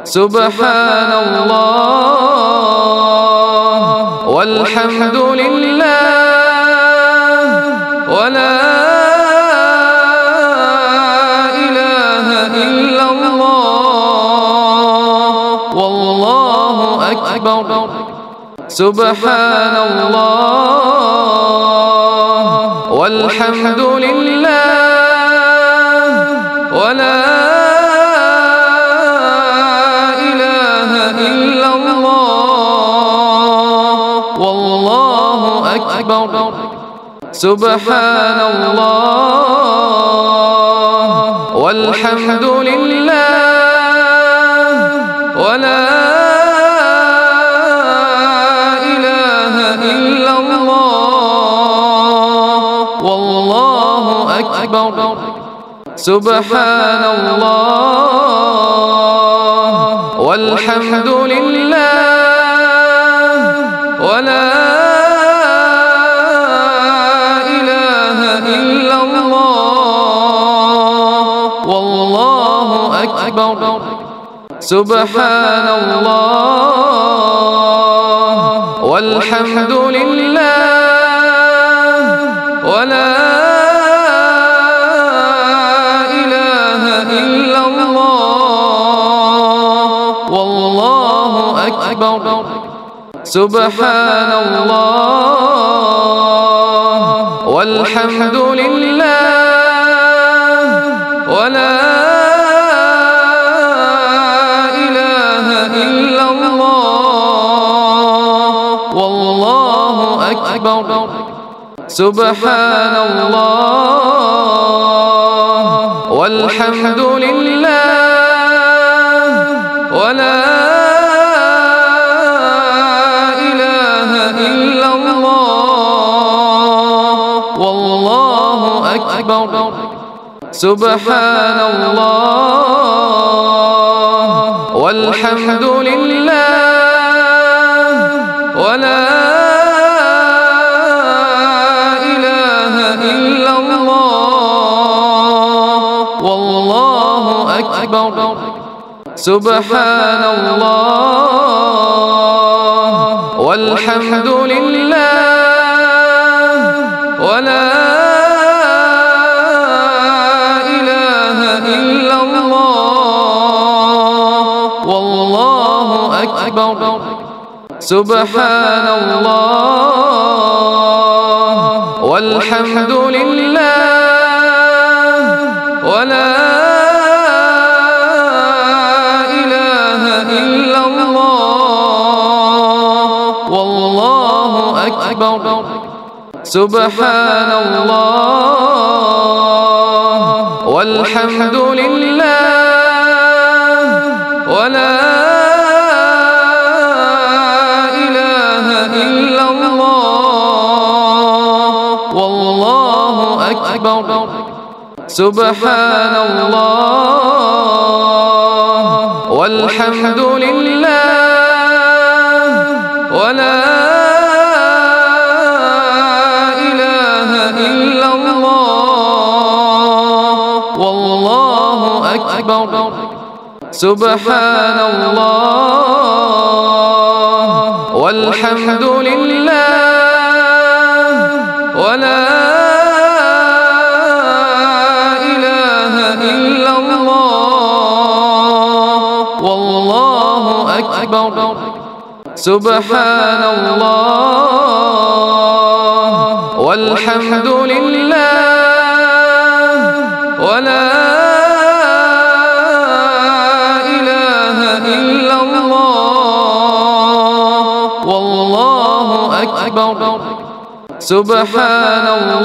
سبحان الله والحمد لله ولا إله إلا الله والله أكبر. سبحان الله والحمد لله ولا إله إلا الله والله أكبر. سبحان الله والحمد لله ولا إله إلا الله والله أكبر. سبحان الله والحمد لله ولا إله إلا الله والله أكبر. سبحان الله والحمد لله ولا إله إلا الله والله أكبر. سبحان الله والحمد لله ولا إله إلا الله والله أكبر. سبحان الله والحمد لله ولا إله إلا الله والله أكبر. سبحان الله والحمد لله ولا إله إلا الله والله أكبر. سبحان الله والحمد لله ولا إله إلا الله والله أكبر. سبحان الله والحمد لله ولا إله إلا الله والله أكبر. سبحان الله والحمد لله ولا إله إلا الله والله أكبر. سبحان الله والحمد لله ولا إله إلا الله والله أكبر. سبحان الله والحمد لله ولا إله إلا الله والله أكبر. سبحان الله والحمد لله ولا إله إلا الله والله أكبر. سبحان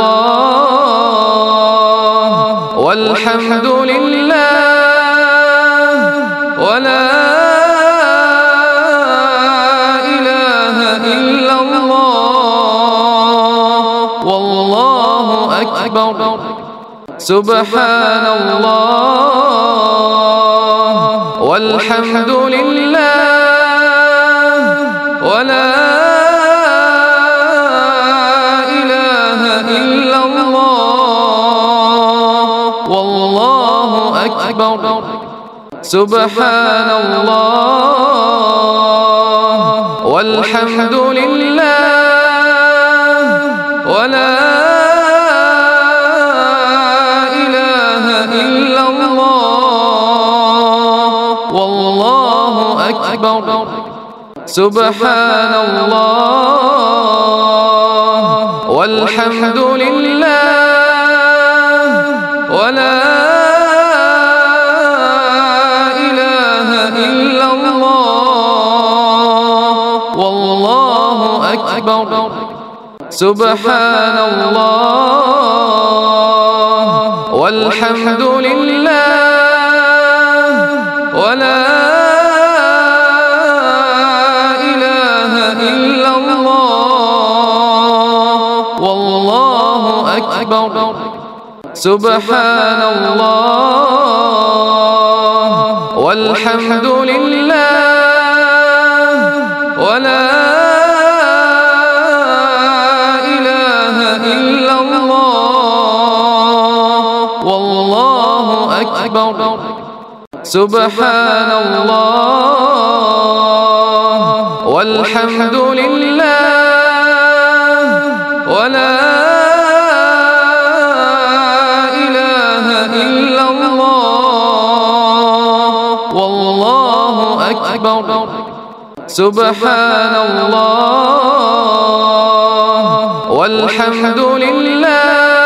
الله والحمد لله ولا إله إلا الله والله أكبر. سبحان الله والحمد لله ولا إله إلا الله والله أكبر. سبحان الله والله أكبر. سبحان الله والحمد لله ولا إله إلا الله والله أكبر. سبحان الله والحمد لله ولا إله إلا الله والله أكبر. سبحان الله والحمد لله ولا إله إلا الله والله أكبر. سبحان الله والحمد لله ولا إله إلا الله والله أكبر. سبحان الله والحمد لله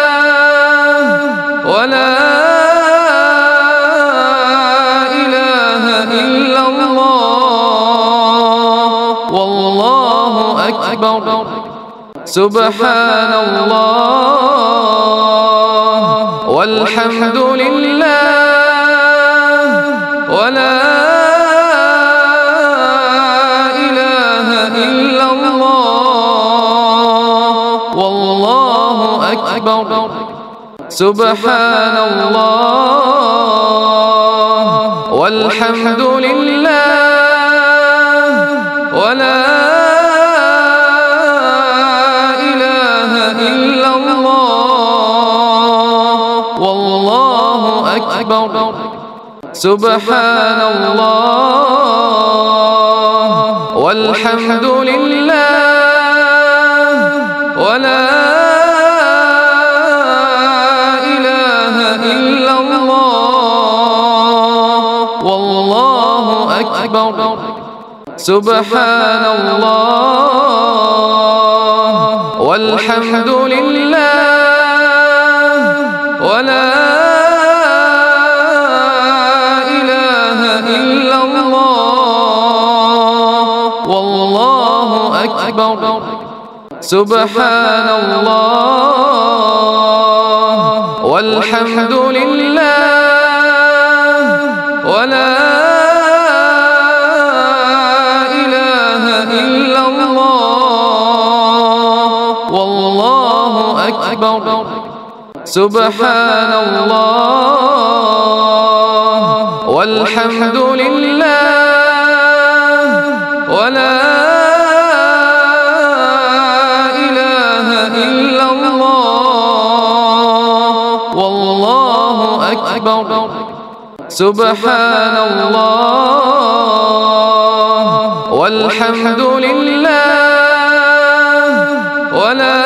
ولا إله إلا الله والله أكبر. سبحان الله والحمد لله ولا إله إلا الله والله أكبر. سبحان الله والحمد لله ولا إله إلا الله والله أكبر. سبحان الله والحمد لله ولا إله إلا الله والله أكبر. سبحان الله والحمد لله ولا إله إلا الله والله أكبر. سبحان الله والحمد لله ولا إله إلا الله والله أكبر. سبحان الله والحمد لله ولا إله إلا الله والله أكبر. سبحان الله والحمد لله ولا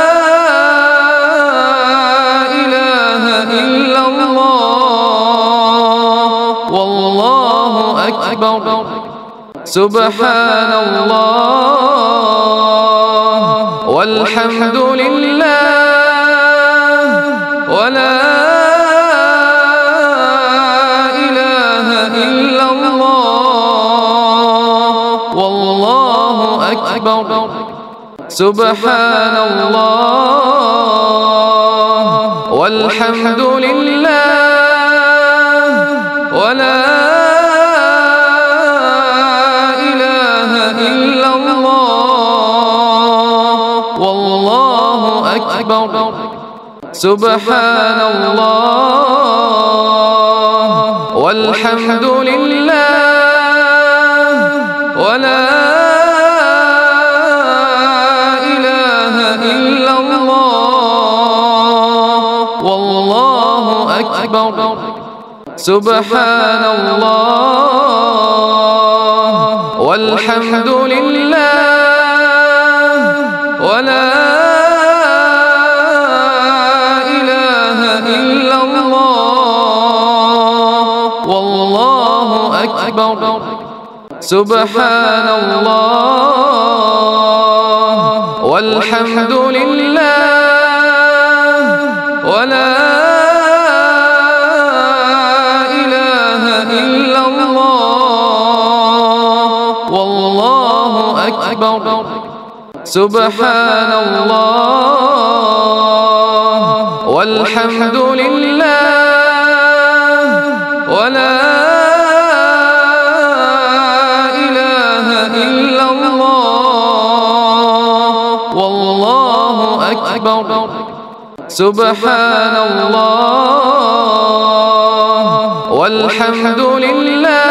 إله إلا الله والله أكبر. سبحان الله والحمد لله ولا إله إلا الله والله أكبر. سبحان الله والحمد لله ولا إله إلا الله والله أكبر. سبحان الله والحمد لله ولا إله إلا الله والله أكبر. سبحان الله والحمد لله ولا إله إلا الله والله أكبر. أكبر سبحان الله والحمد لله ولا إله إلا الله والله أكبر سبحان الله والحمد لله ولا إله إلا الله والله أكبر سبحان الله والحمد لله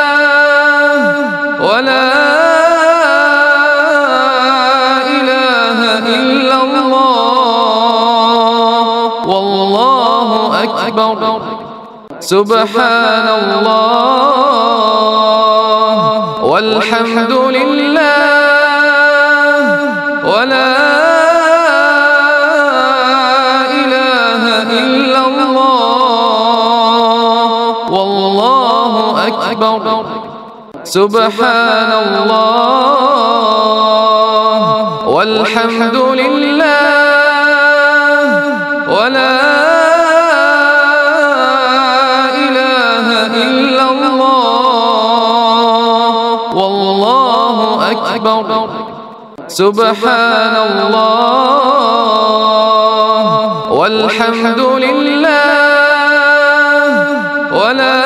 ولا إله إلا الله والله أكبر سبحان الله والحمد لله ولا إله إلا الله والله أكبر سبحان الله والحمد لله ولا إله إلا الله والله أكبر سبحان الله والحمد لله ولا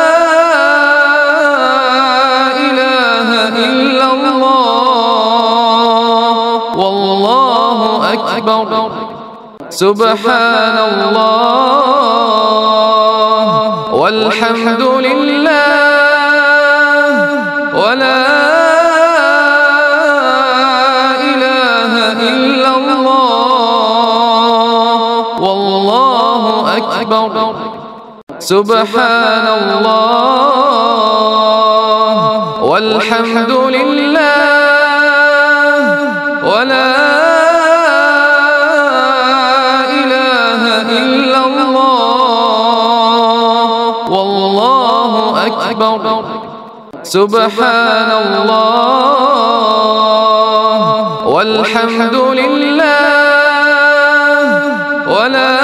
إله إلا الله والله أكبر سبحان الله والحمد لله ولا إله إلا الله والله أكبر سبحان الله والحمد لله ولا إله إلا الله والله أكبر سبحان الله والحمد لله ولا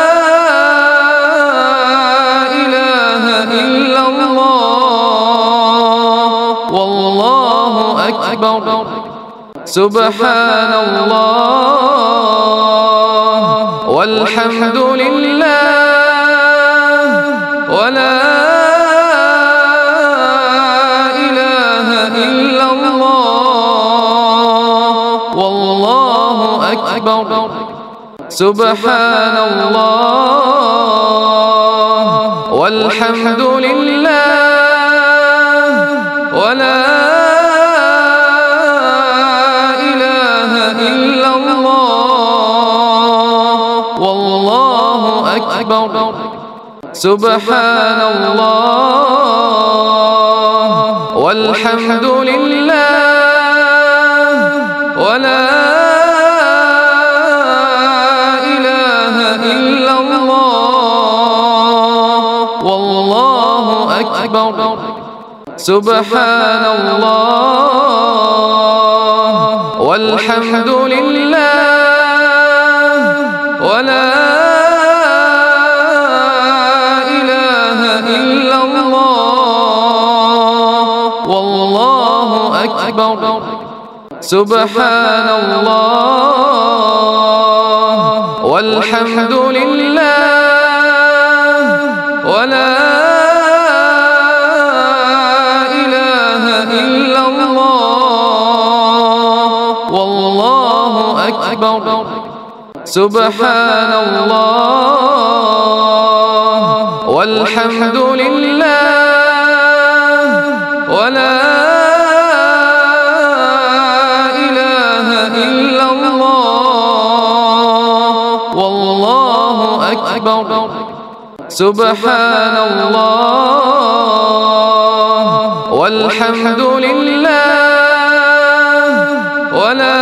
إله إلا الله والله أكبر سبحان الله والحمد لله ولا إله إلا الله والله أكبر سبحان الله والحمد لله ولا إله إلا الله والله أكبر سبحان الله والحمد لله ولا إله إلا الله والله أكبر سبحان الله والحمد لله ولا إله إلا الله والله أكبر سبحان الله والحمد لله ولا إله إلا الله والله أكبر سبحان الله والحمد لله ولا إله إلا الله والله أكبر سبحان الله والحمد لله ولا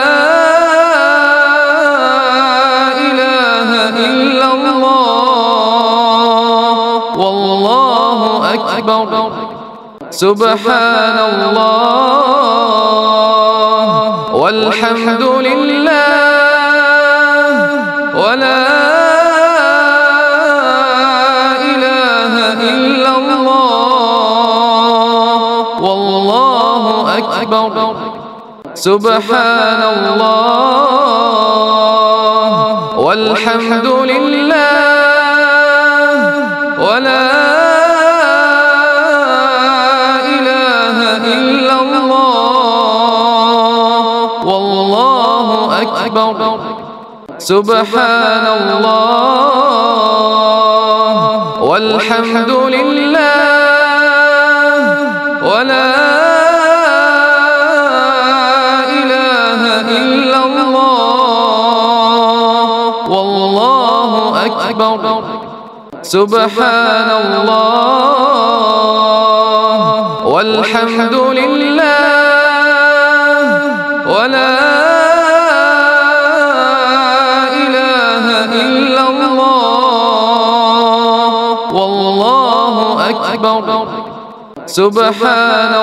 إله إلا الله والله أكبر سبحان الله والحمد لله ولا إله إلا الله والله أكبر. سبحان الله والحمد لله ولا إله إلا الله والله أكبر. سبحان الله والحمد لله ولا إله إلا الله والله أكبر. سبحان الله والحمد لله ولا إله إلا الله والله أكبر. سبحان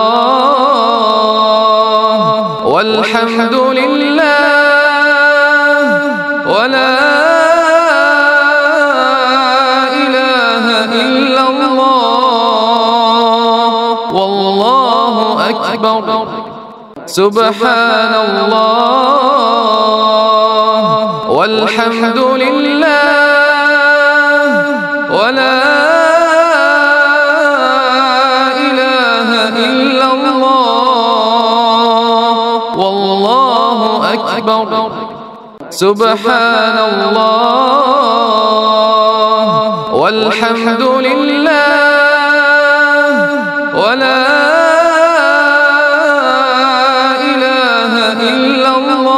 الله والحمد لله ولا إله إلا الله والله أكبر. سبحان الله والحمد لله ولا إله إلا الله والله أكبر. سبحان الله والحمد لله ولا إله إلا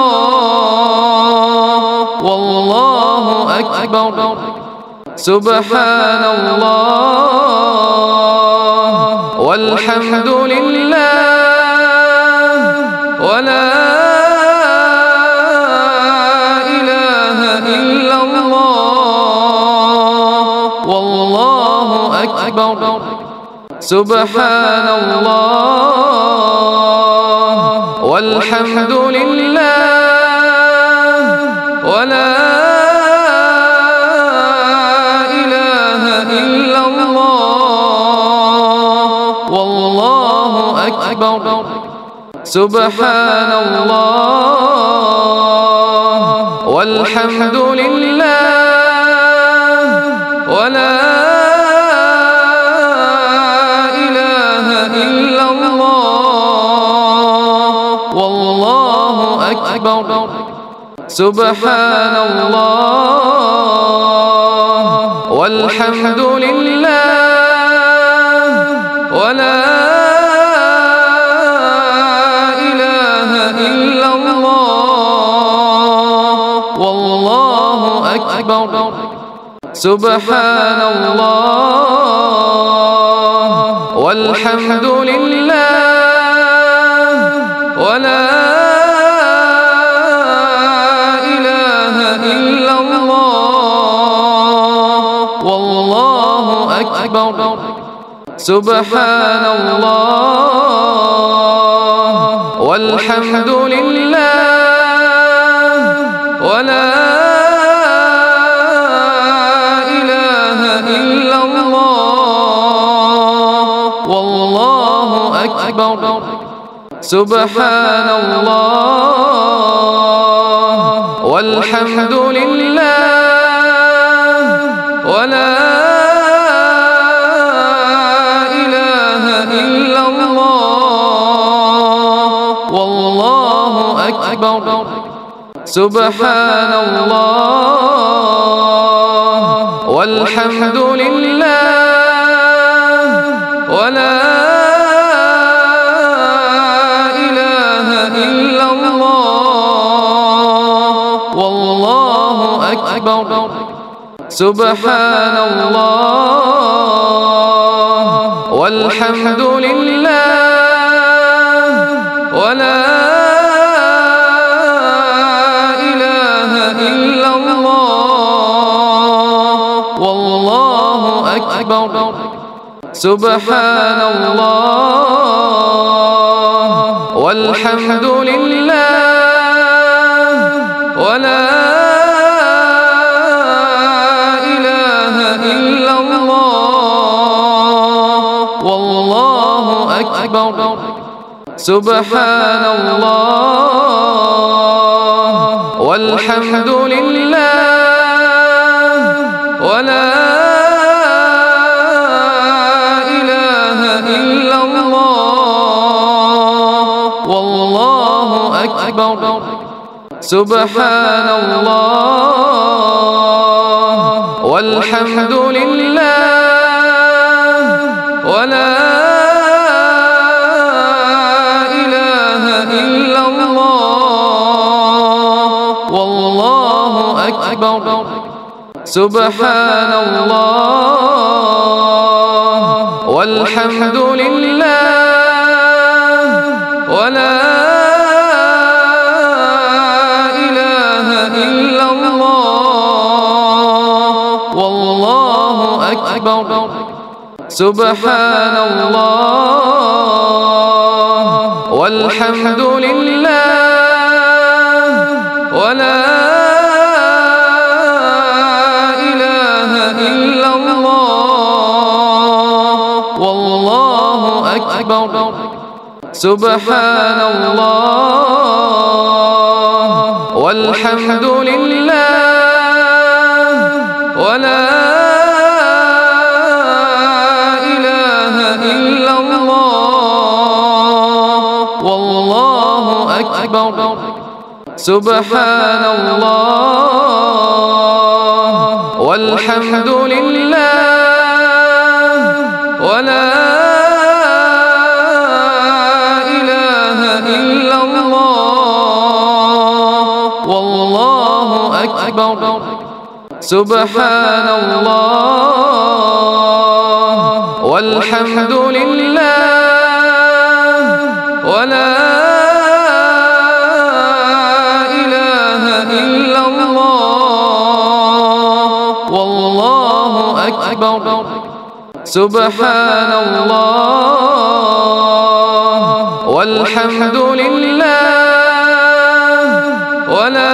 الله والله أكبر. سبحان الله والحمد لله ولا إله إلا الله والله أكبر. سبحان الله والحمد لله ولا إله إلا الله والله أكبر. سبحان الله والحمد لله ولا إله إلا الله والله أكبر. سبحان الله والحمد لله ولا إله إلا الله والله أكبر. سبحان الله والحمد لله ولا إله إلا الله والله أكبر. سبحان الله والحمد لله ولا إله إلا الله والله أكبر. سبحان الله والحمد لله ولا إله إلا الله والله أكبر. سبحان الله والحمد لله ولا إله إلا الله والله أكبر. سبحان الله والحمد لله ولا إله إلا الله والله أكبر. سبحان الله والحمد لله ولا إله إلا الله والله أكبر سبحان الله والحمد لله ولا إله إلا الله والله أكبر سبحان الله والحمد لله ولا إله إلا الله والله أكبر سبحان الله والحمد لله ولا إله إلا الله والله أكبر سبحان الله والحمد لله ولا إله إلا الله والله أكبر سبحان الله والحمد لله ولا إله إلا الله والله أكبر سبحان الله والحمد لله ولا إله إلا الله والله أكبر سبحان الله والحمد لله ولا إله إلا الله والله أكبر سبحان الله والحمد لله ولا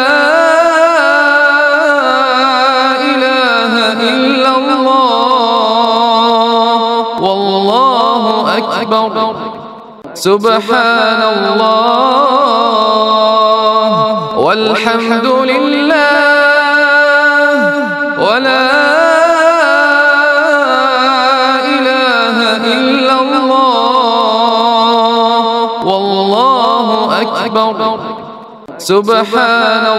إله إلا الله والله أكبر سبحان الله والحمد لله ولا إله إلا الله والله أكبر سبحان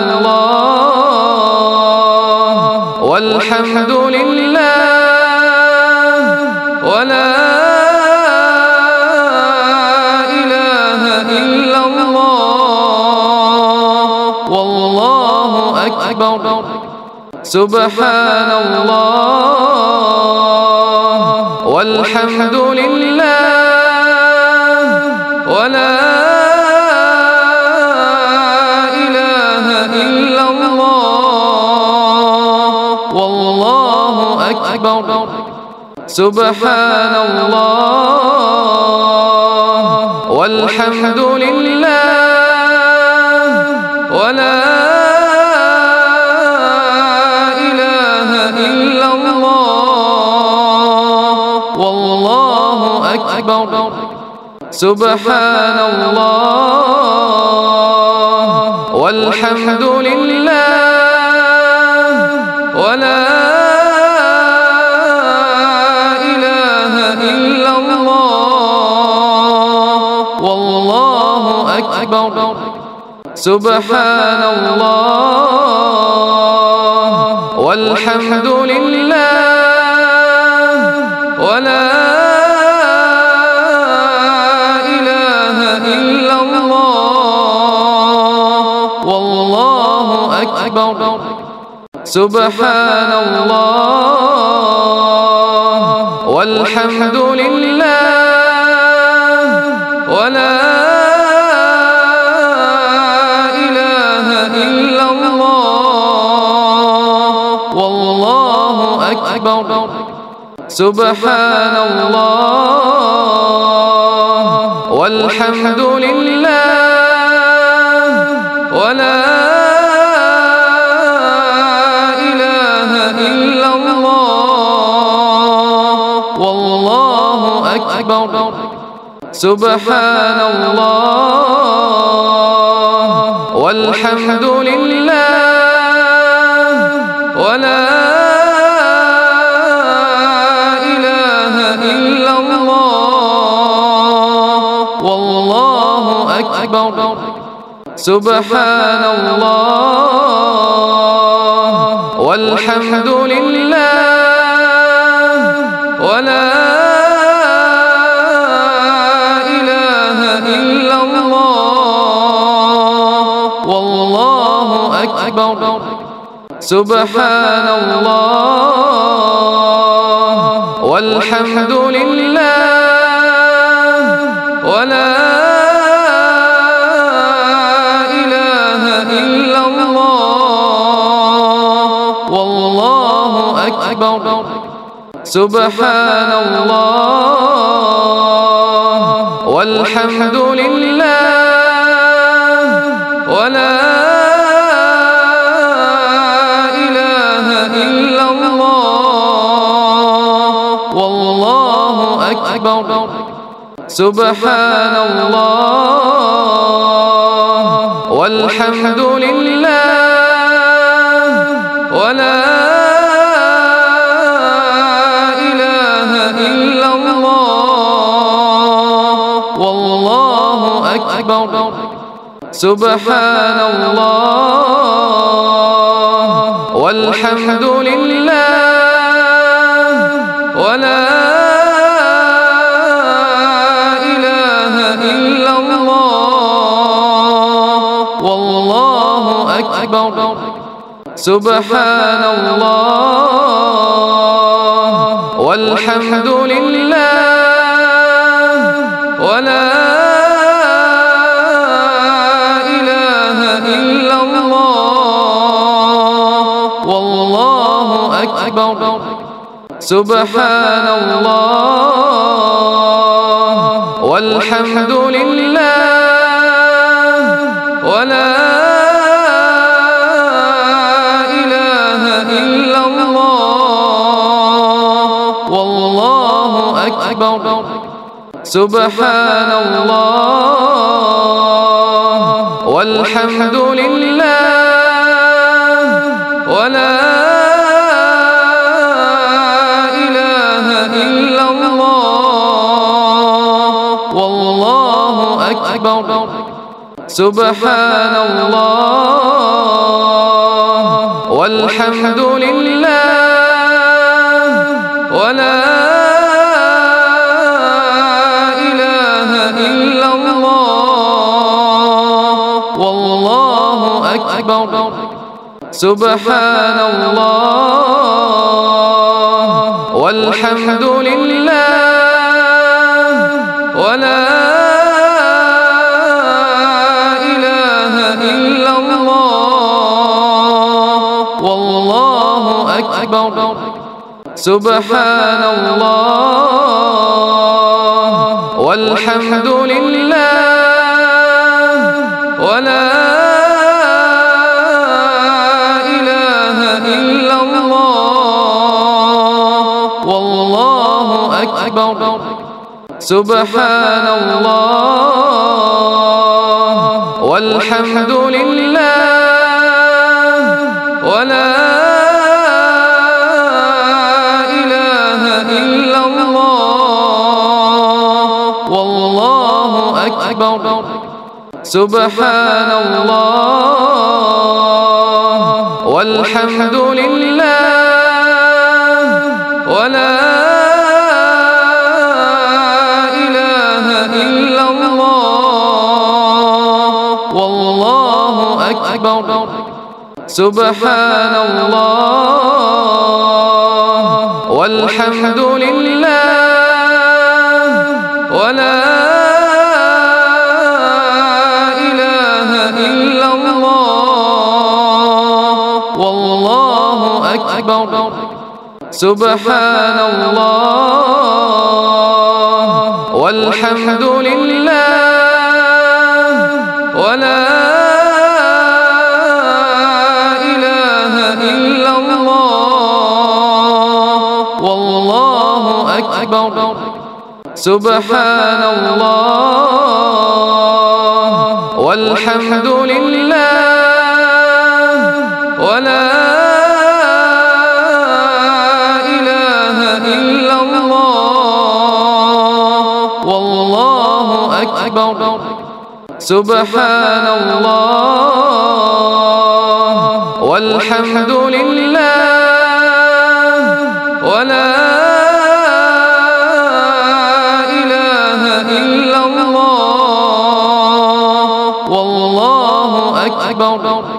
الله والحمد لله ولا إله إلا الله والله أكبر سبحان الله والحمد لله ولا إله إلا الله والله أكبر سبحان الله والحمد لله ولا إله إلا الله والله أكبر سبحان الله والحمد لله ولا إله إلا الله والله أكبر سبحان الله والحمد لله ولا إله إلا الله والله أكبر سبحان الله والحمد لله ولا إله إلا الله والله أكبر سبحان الله والحمد لله ولا إله إلا الله والله أكبر. سبحان الله والحمد لله ولا إله إلا الله والله أكبر. سبحان الله والحمد لله ولا إله إلا الله والله أكبر. سبحان الله والحمد لله ولا إله إلا الله والله أكبر. سبحان الله والحمد لله ولا إله إلا الله والله أكبر. سبحان الله والحمد لله ولا إله إلا الله والله أكبر. سبحان الله والحمد لله ولا إله إلا الله والله أكبر. سبحان الله والحمد لله ولا إله إلا الله والله أكبر. سبحان الله والحمد لله ولا إله إلا الله والله أكبر. سبحان الله والحمد لله ولا إله إلا الله والله أكبر. سبحان الله والحمد لله ولا إله إلا الله والله أكبر. سبحان الله والحمد لله ولا إله إلا الله والله أكبر. سبحان الله والحمد لله ولا إله إلا الله والله أكبر. سبحان الله والحمد لله ولا إله إلا الله والله أكبر. سبحان الله والحمد لله ولا إله إلا الله والله أكبر. سبحان الله والحمد لله ولا إله إلا الله والله أكبر. سبحان الله والحمد لله ولا إله إلا الله والله أكبر سبحان الله والحمد لله ولا إله إلا الله والله أكبر سبحان الله والحمد لله ولا إله إلا الله والله أكبر